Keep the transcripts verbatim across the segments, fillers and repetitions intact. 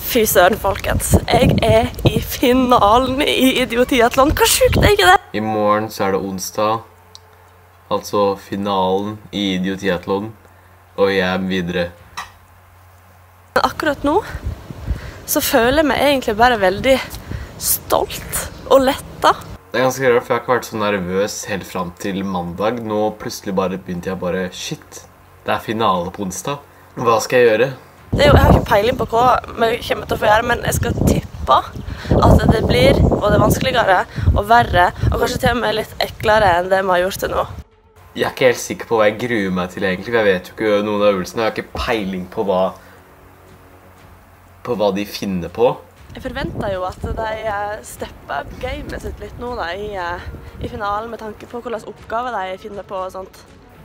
Fy søren, folkens. Jeg er i finalen i idiotiatlon. Hva sjukt er ikke det? I morgen så er det onsdag, altså finalen i idiotiatlon, og jeg er videre. Akkurat nå så føler jeg meg egentlig bare veldig stolt og letta. Det er ganske rart, for jeg har ikke vært så nervøs helt frem til mandag. Nå plutselig bare begynte jeg bare, shit, det er finale på onsdag. Hva skal jeg gjøre? Det er jo, jeg har ikke peiling på hva jeg kommer til å få gjøre, men jeg skal tippe at det blir både vanskeligere og verre, og kanskje til og med litt eklere enn det vi har gjort til nå. Jeg er ikke helt sikker på hva jeg gruer meg til egentlig, for jeg vet jo ikke noen av øvelsene. Jeg har ikke peiling på hva, på hva de finner på. Jeg forventer jo at de stepper opp gamet sitt litt nå da, i, i finalen, med tanke på hvilke oppgaver de finner på og sånt.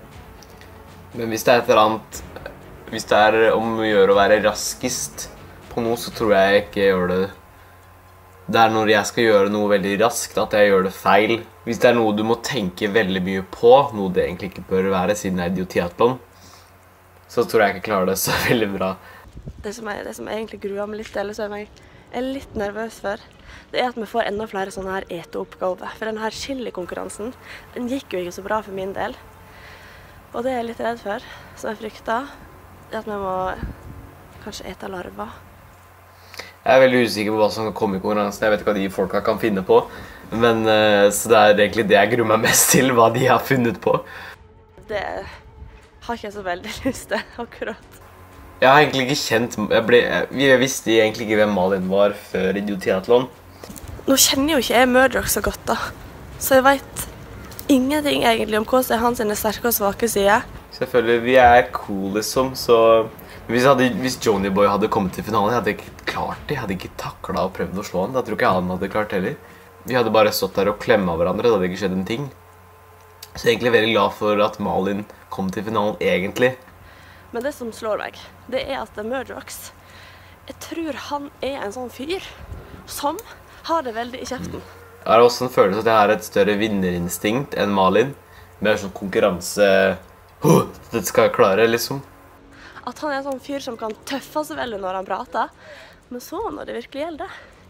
Men hvis det er et eller annet, hvis det er om å gjøre å være raskest på noe, så tror jeg ikke jeg gjør det. Det er når jeg skal gjøre noe veldig raskt at jeg gjør det feil. Hvis det er noe du må tenke veldig mye på, noe det egentlig ikke bør være siden jeg er idiotiatlon, så tror jeg ikke klarer det så veldig bra. Det som jeg, det som jeg egentlig gruer meg litt, eller som jeg er litt nervøs for, det er at vi får enda flere sånne her eteoppgaver. For denne her chili-konkurransen, den gikk jo ikke så bra for min del. Og det er jeg litt redd for, så jeg frykter at vi må kanskje ete larver. Jeg er veldig usikker på hva som kan komme i konkurransen. Jeg vet ikke hva de folka kan finne på. Men uh, så det er egentlig det jeg gruer meg mest til, hva de har funnet på. Det har ikke jeg så veldig lyst til, akkurat. Jeg har egentlig ikke kjent... Jeg, ble, jeg visste egentlig ikke hvem Malin var før idiotiatlon. Nå kjenner jo ikke jeg Murdoch så godt da, så jeg vet ingenting egentlig om hva som er hans sterke og svake sider. Selvfølgelig, vi er cool liksom, så... Hvis, hadde, hvis Johnny Boy hadde kommet til finalen, jeg hadde ikke klart det. Jeg hadde ikke taklet og prøvd å slå han. Da tror ikke han hadde klart heller. Vi hadde bare stått der og klemmet hverandre, det hadde ikke skjedd en ting. Så jeg er egentlig veldig glad for at Malin kom til finalen, egentlig. Men det som slår meg, det er at Murdoch, jeg tror han er en sånn fyr som har det veldig i kjeften. Jeg har også en følelse at jeg har et større vinnerinstinkt enn Malin. Mer sånn konkurranse... Oh, det skal jeg klare, liksom. At han er en sånn fyr som kan tøffe seg veldig når han prater. Men så, når det virkelig gjelder,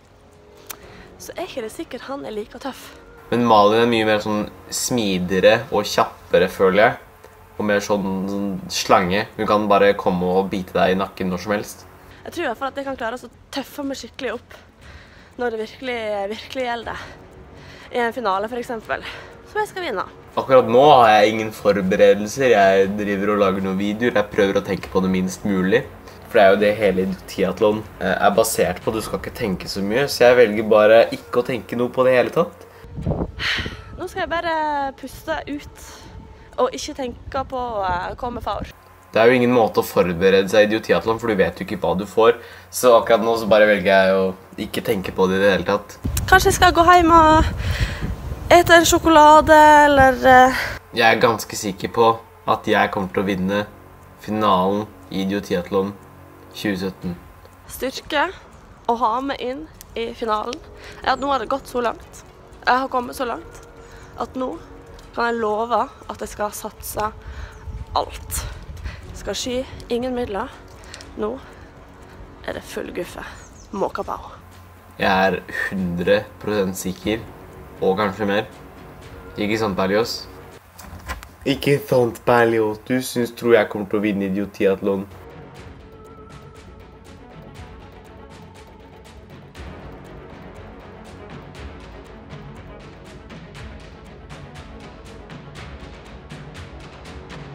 så er ikke det sikkert han er like tøff. Men Malin er mye mer sånn smidigere og kjappere, føler jeg. Og mer sånn, sånn slange. Hun kan bare komme og bite deg i nakken når som helst. Jeg tror i hvert fall at jeg kan klare å tøffe meg skikkelig opp når det virkelig, virkelig gjelder. I en finale, for eksempel. Så jeg skal vinne. Akkurat nå har jeg ingen forberedelser. Jeg driver og lager noen videoer. Jeg prøver å tenke på det minst mulig. For det er jo det hele idiotiatlon er basert på. Du skal ikke tenke så mye. Så jeg velger bare ikke å tenke noe på det hele tatt. Nå skal jeg bare puste ut og ikke tenke på uh, komme for. Det er jo ingen måte å forberede seg i idiotiatlon, for du vet jo ikke hva du får. Så akkurat nå så bare velger jeg å ikke tenke på det i det hele tatt. Kanskje jeg skal gå hjem og ete en sjokolade, eller... Uh... Jeg er ganske sikker på at jeg kommer til å vinne finalen i idiotiatlon tjue sytten. Styrke å ha med inn i finalen er at nå har det gått så langt. Jeg har kommet så langt at nå kan jeg love at jeg skal satse alt. Jeg skal sky ingen midler. Nå er det full guffe. Måkapau. Jeg er hundre prosent sikker, og kanskje mer. Ikke sant, Berlios? Ikke sant, Berlios. Du synes, tror jeg kommer til å vinne idiotiatlon.